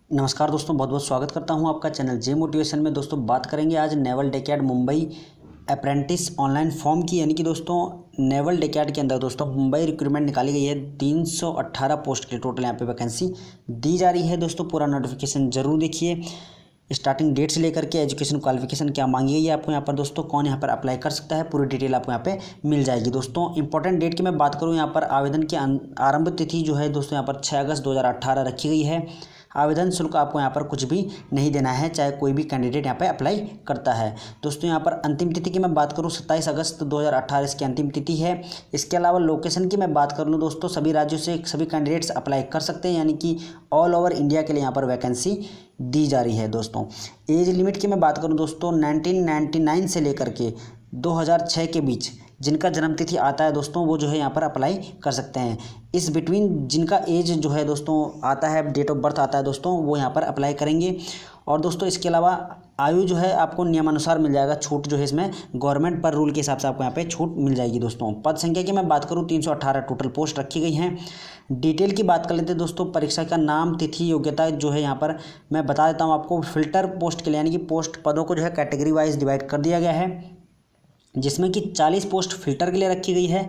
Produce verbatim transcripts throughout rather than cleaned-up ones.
नमस्कार दोस्तों, बहुत बहुत स्वागत करता हूं आपका चैनल जे मोटिवेशन में। दोस्तों बात करेंगे आज naval dockyard Mumbai apprentice online form की, यानी कि दोस्तों नेवल डेकैड के अंदर दोस्तों मुंबई रिक्रूटमेंट निकाली गई है। तीन सौ अट्ठारह पोस्ट के टोटल यहाँ पे वैकेंसी दी जा रही है। दोस्तों पूरा नोटिफिकेशन जरूर देखिए, स्टार्टिंग डेट से लेकर के एजुकेशन क्वालिफिकेशन क्या मांगी गई है आपको यहाँ पर दोस्तों, कौन यहाँ पर अप्लाई कर सकता है, पूरी डिटेल आपको यहाँ पे मिल जाएगी। दोस्तों इंपॉर्टेंट डेट की मैं बात करूँ, यहाँ पर आवेदन की आरंभ तिथि जो है दोस्तों यहाँ पर छः अगस्त दो हज़ार अट्ठारह रखी गई है। आवेदन शुल्क आपको यहाँ पर कुछ भी नहीं देना है, चाहे कोई भी कैंडिडेट यहाँ पे अप्लाई करता है। दोस्तों यहाँ पर अंतिम तिथि की मैं बात करूँ, सत्ताईस अगस्त दो हज़ार अट्ठारह इसकी अंतिम तिथि है। इसके अलावा लोकेशन की मैं बात कर लूँ दोस्तों, सभी राज्यों से सभी कैंडिडेट्स अप्लाई कर सकते हैं, यानी कि ऑल ओवर इंडिया के लिए यहाँ पर वैकेंसी दी जा रही है। दोस्तों एज लिमिट की मैं बात करूँ दोस्तों, नाइनटीन नाइन्टी नाइन से लेकर के दो हज़ार छः के बीच जिनका जन्म तिथि आता है दोस्तों, वो जो है यहाँ पर अप्लाई कर सकते हैं। इस बिटवीन जिनका एज जो है दोस्तों आता है, डेट ऑफ बर्थ आता है दोस्तों, वो यहाँ पर अप्लाई करेंगे। और दोस्तों इसके अलावा आयु जो है आपको नियमानुसार मिल जाएगा, छूट जो है इसमें गवर्नमेंट पर रूल के हिसाब से आपको यहाँ पे छूट मिल जाएगी। दोस्तों पद संख्या की मैं बात करूँ, तीन सौ अट्ठारह टोटल पोस्ट रखी गई हैं। डिटेल की बात कर लेते हैं दोस्तों, परीक्षा का नाम, तिथि, योग्यता जो है यहाँ पर मैं बता देता हूँ आपको। फिल्टर पोस्ट के लिए, यानी कि पोस्ट पदों को जो है कैटेगरी वाइज डिवाइड कर दिया गया है, जिसमें कि चालीस पोस्ट फिल्टर के लिए रखी गई है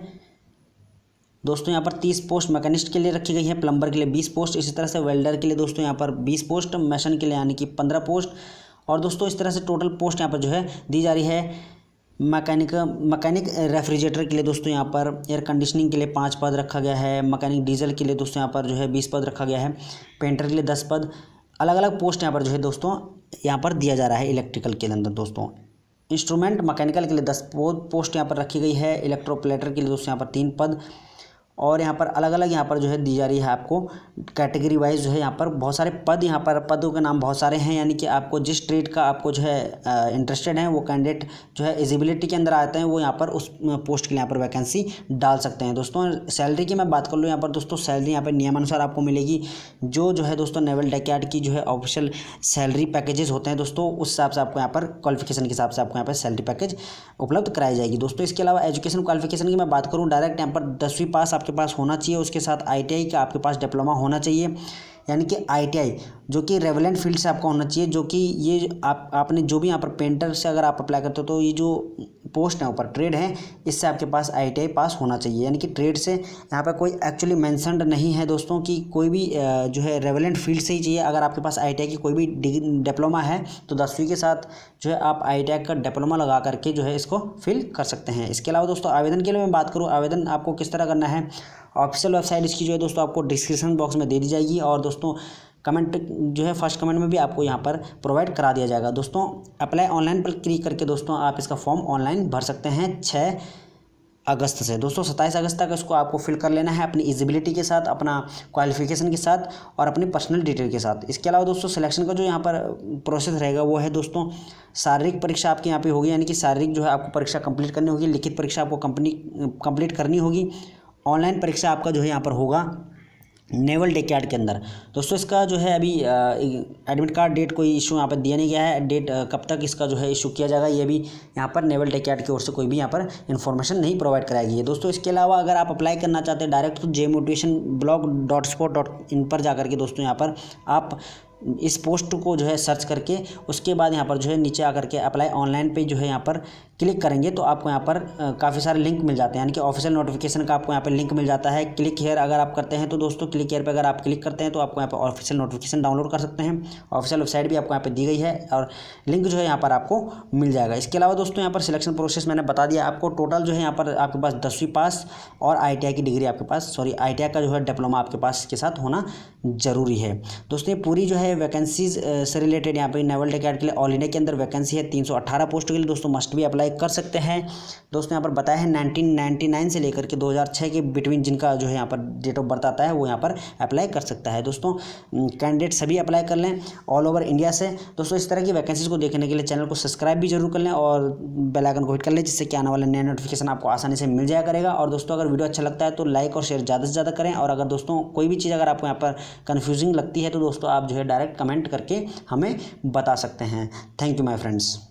दोस्तों। यहाँ पर तीस पोस्ट मैकेनिस्ट के लिए रखी गई है, प्लम्बर के लिए बीस पोस्ट, इसी तरह से वेल्डर के लिए दोस्तों यहाँ पर बीस पोस्ट, मैसन के लिए यानी कि पंद्रह पोस्ट। और दोस्तों इस तरह से टोटल पोस्ट यहाँ पर जो है दी जा रही है। मैकेनिक मैकेनिक रेफ्रिजरेटर के लिए दोस्तों यहाँ पर, एयर कंडीशनिंग के लिए पाँच पद रखा गया है। मैकेनिक डीजल के लिए दोस्तों यहाँ पर जो है बीस पद रखा गया है। पेंटर के लिए दस पद, अलग अलग पोस्ट यहाँ पर जो है दोस्तों यहाँ पर दिया जा रहा है। इलेक्ट्रिकल के अंदर दोस्तों इंस्ट्रूमेंट मैकेनिकल के लिए दस पोस्ट यहाँ पर रखी गई है। इलेक्ट्रोप्लेटर के लिए दोस्तों यहाँ पर तीन पद, और यहाँ पर अलग अलग यहाँ पर जो है दी जा रही है आपको कैटेगरी वाइज जो है यहाँ पर बहुत सारे पद, यहाँ पर पदों के नाम बहुत सारे हैं, यानी कि आपको जिस ट्रेड का आपको जो है इंटरेस्टेड है वो कैंडिडेट जो है एलिजिबिलिटी के अंदर आते हैं, वो यहाँ पर उस पोस्ट के लिए यहाँ पर वैकेंसी डाल सकते हैं। दोस्तों सैलरी की मैं बात कर लूँ, यहाँ पर दोस्तों सैलरी यहाँ पर नियमानुसार आपको मिलेगी। जो जो है दोस्तों नेवल डेकैड की जो है ऑफिशियल सैलरी पैकेजेस होते हैं दोस्तों, उस हिसाब से आपको यहाँ पर क्वालिफिकेशन के हिसाब से आपको यहाँ पर सैलरी पैकेज उपलब्ध कराई जाएगी। दोस्तों इसके अलावा एजुकेशन क्वालिफिकेशन की मैं बात करूँ, डायरेक्ट यहाँ पर दसवीं पास आपके पास होना चाहिए, उसके साथ आईटीआई का आपके पास डिप्लोमा होना चाहिए, यानी कि आईटीआई जो कि रेवेलेंट फील्ड से आपका होना चाहिए। जो कि ये आप आपने जो भी यहाँ पर पेंटर से अगर आप अप्लाई करते हो तो ये जो पोस्ट है ऊपर ट्रेड है, इससे आपके पास आईटीआई पास होना चाहिए, यानी कि ट्रेड से यहाँ पर कोई एक्चुअली मेंशन्ड नहीं है दोस्तों कि कोई भी जो है रेवेलेंट फील्ड से ही चाहिए। अगर आपके पास आईटीआई की कोई भी डिग्री डिप्लोमा है तो दसवीं के साथ जो है आप आईटीआई का डिप्लोमा लगा करके जो है इसको फिल कर सकते हैं। इसके अलावा दोस्तों आवेदन के लिए मैं बात करूँ, आवेदन आपको किस तरह करना है, ऑफिशियल वेबसाइट इसकी जो है दोस्तों आपको डिस्क्रिप्शन बॉक्स में दे दी जाएगी, और दोस्तों कमेंट जो है फर्स्ट कमेंट में भी आपको यहाँ पर प्रोवाइड करा दिया जाएगा। दोस्तों अप्लाई ऑनलाइन पर क्लिक करके दोस्तों आप इसका फॉर्म ऑनलाइन भर सकते हैं छः अगस्त से। दोस्तों सत्ताईस अगस्त तक इसको आपको फिल कर लेना है अपनी एलिजिबिलिटी के साथ, अपना क्वालिफिकेशन के साथ और अपनी पर्सनल डिटेल के साथ। इसके अलावा दोस्तों सिलेक्शन का जो यहाँ पर प्रोसेस रहेगा वो है दोस्तों, शारीरिक परीक्षा आपके यहाँ पे होगी, यानी कि शारीरिक जो है आपको परीक्षा कंप्लीट करनी होगी, लिखित परीक्षा आपको कंपनी कंप्लीट करनी होगी। ऑनलाइन परीक्षा आपका जो है यहाँ पर होगा नेवल डेकैड के अंदर। दोस्तों इसका जो है अभी एडमिट कार्ड डेट कोई इशू यहाँ पर दिया नहीं गया है, डेट कब तक इसका जो है इशू किया जाएगा ये भी यहाँ पर नेवल डेकैड की ओर से कोई भी यहाँ पर इन्फॉर्मेशन नहीं प्रोवाइड कराई गई है। दोस्तों इसके अलावा अगर आप अप्लाई करना चाहते हैं डायरेक्ट तो J motivation blog dot spot dot in पर जा करके दोस्तों यहाँ पर आप इस पोस्ट को जो है सर्च करके उसके बाद यहाँ पर जो है नीचे आकर के अप्लाई ऑनलाइन पे जो है यहाँ पर क्लिक करेंगे तो आपको यहाँ पर काफ़ी सारे लिंक मिल जाते हैं, यानी कि ऑफिशियल नोटिफिकेशन का आपको यहाँ पर लिंक मिल जाता है। क्लिक हेयर अगर आप करते हैं तो दोस्तों क्लिक हेयर पे अगर आप क्लिक करते हैं तो आपको यहाँ पर ऑफिशियल नोटिफिकेशन डाउनलोड कर सकते हैं। ऑफिशियल वेबसाइट भी आपको यहाँ पर दी गई है और लिंक जो है यहाँ पर आपको मिल जाएगा। इसके अलावा दोस्तों यहाँ पर सिलेक्शन प्रोसेस मैंने बता दिया आपको। टोटल जो है यहाँ पर आपके पास दसवीं पास और आई टी आई की डिग्री आपके पास, सॉरी आई टी आई का जो है डिप्लोमा आपके पास के साथ होना जरूरी है। दोस्तों ये पूरी जो है वैकेंसीज से रिलेटेड यहाँ पे नेवल डेकैड के लिए ऑल इंडिया के अंदर वैकेंसी है तीन सौ अट्ठारह पोस्ट के लिए। दोस्तों मस्ट भी अप्लाई कर सकते हैं। दोस्तों यहाँ पर बताया है नाइनटीन नाइन्टी नाइन से लेकर के दो हज़ार छः के बिटवीन जिनका जो है यहाँ पर डेट ऑफ बर्थ आता है वो यहाँ पर अप्लाई कर सकता है। दोस्तों कैंडिडेट सभी अप्लाई कर लें ऑल ओवर इंडिया से। दोस्तों इस तरह की वैकेंसीज को देखने के लिए चैनल को सब्सक्राइब भी जरूर कर लें और बेल आइकन को हिट कर लें, जिससे कि आने वाला नया नोटिफिकेशन आपको आसानी से मिल जाया करेगा। और दोस्तों अगर वीडियो अच्छा लगता है तो लाइक और शेयर ज़्यादा से ज़्यादा करें, और अगर दोस्तों कोई भी चीज़ अगर आपको यहाँ पर कन्फ्यूजिंग लगती है तो दोस्तों आप जो है डायरेक्ट कमेंट करके हमें बता सकते हैं। Thank you my friends.